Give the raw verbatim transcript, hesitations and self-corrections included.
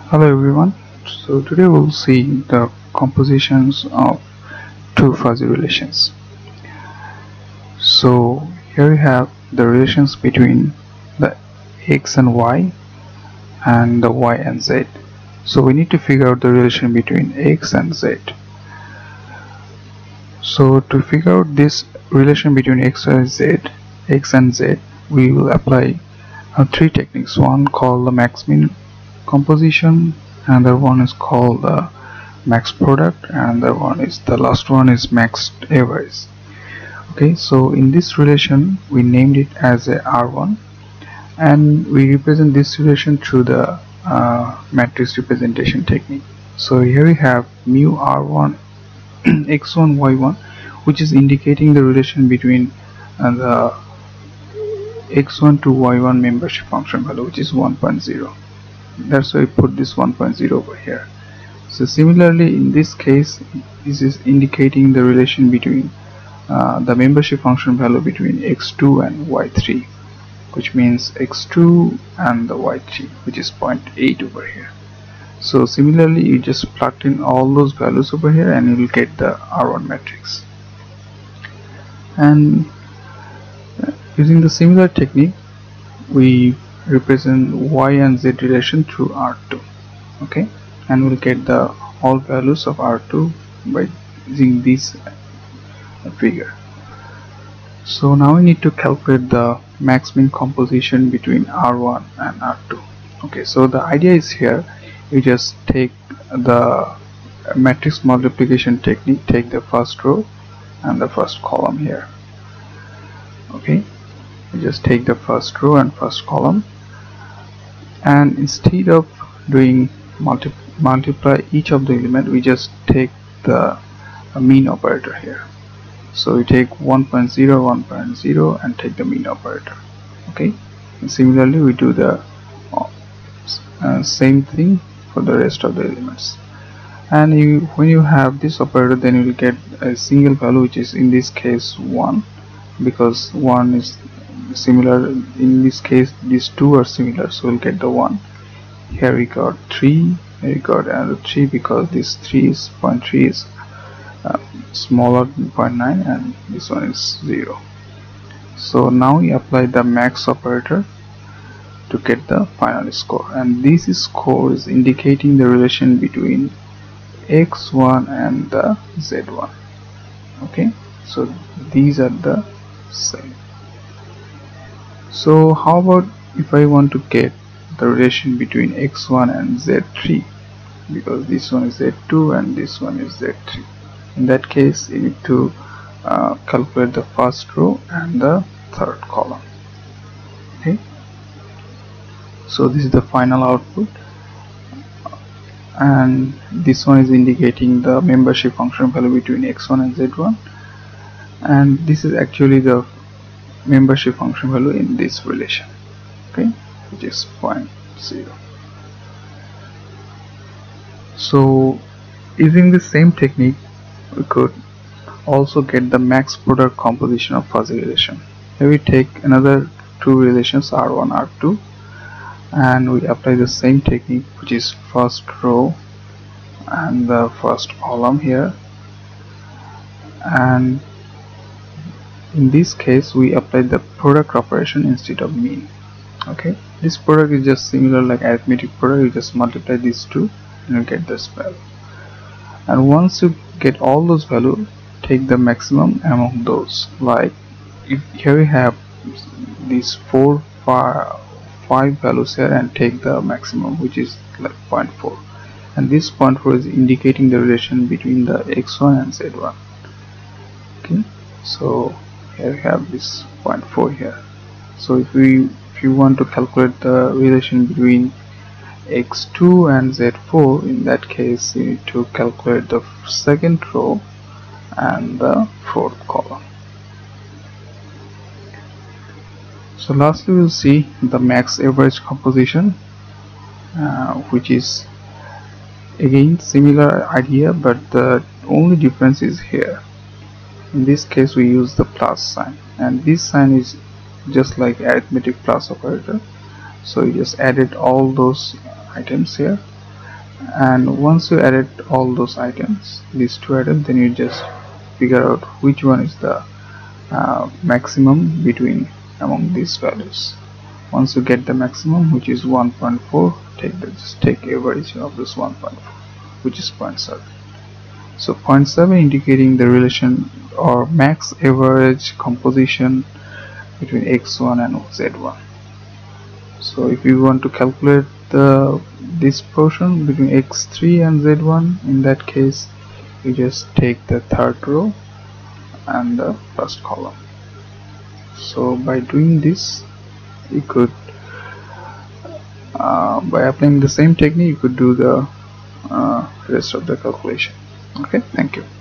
Hello everyone. So today we'll see the compositions of two fuzzy relations. So here we have the relations between the x and y and the y and z. So we need to figure out the relation between x and z. So to figure out this relation between x and z, x and z, we will apply uh, three techniques. One called the max-min composition, another one is called the max product, and the one is the last one is max average. Okay, so in this relation we named it as a R one, and we represent this relation through the uh, matrix representation technique. So here we have mu R one x one y one, which is indicating the relation between uh, the x one to y one membership function value, which is one point zero. That's why I put this one point zero over here. So similarly, in this case, this is indicating the relation between uh, the membership function value between x two and y three, which means x two and the y three, which is zero point eight over here. So similarly, you just plug in all those values over here and you will get the R one matrix. And using the similar technique, we represent y and z relation through R two. Okay, and we'll get the all values of R two by using this figure. So now we need to calculate the max-min composition between R one and R two. Okay, so the idea is here, you just take the matrix multiplication technique, take the first row and the first column here. Okay, you just take the first row and first column, and instead of doing multi multiply each of the element, we just take the uh, mean operator here. So we take one point zero, one point zero and take the mean operator. Okay, and similarly we do the uh, same thing for the rest of the elements. And you, when you have this operator, then you will get a single value, which is in this case one, because one is similar. In this case these two are similar, so we'll get the one. Here we got three, here we got another three, because this three is zero point three is uh, smaller than zero point nine, and this one is zero. So now we apply the max operator to get the final score, and this score is indicating the relation between x one and the z one. Okay, so these are the same. So how about if I want to get the relation between x one and z three, because this one is z two and this one is z three. In that case, you need to uh, calculate the first row and the third column. Okay, so this is the final output, and this one is indicating the membership function value between x one and z one, and this is actually the membership function value in this relation. Okay, which is zero point zero. So using the same technique, we could also get the max product composition of fuzzy relation. Here we take another two relations, R one, R two, and we apply the same technique, which is first row and the first column here, and in this case we apply the product operation instead of mean. Okay, this product is just similar like arithmetic product, you just multiply these two and you get this value. And once you get all those values, take the maximum among those. Like if here we have these four five, five values here, and take the maximum, which is like zero point four, and this zero point four is indicating the relation between the x one and z one. Okay, so here we have this zero point four here. So if we if you want to calculate the relation between x two and z four, in that case you need to calculate the second row and the fourth column. So lastly we'll see the max average composition, uh, which is again similar idea, but the only difference is here. In this case we use the plus sign, and this sign is just like arithmetic plus operator. So you just added all those items here, And once you added all those items, these two items, then you just figure out which one is the uh, maximum between among these values. Once you get the maximum, which is one point four, take the, just take average of this one point four, which is zero point seven. So zero point seven indicating the relation or max average composition between x one and z one. So if you want to calculate the this portion between x three and z one, in that case you just take the third row and the first column. So by doing this, you could uh, by applying the same technique, you could do the uh, rest of the calculation. Okay, thank you.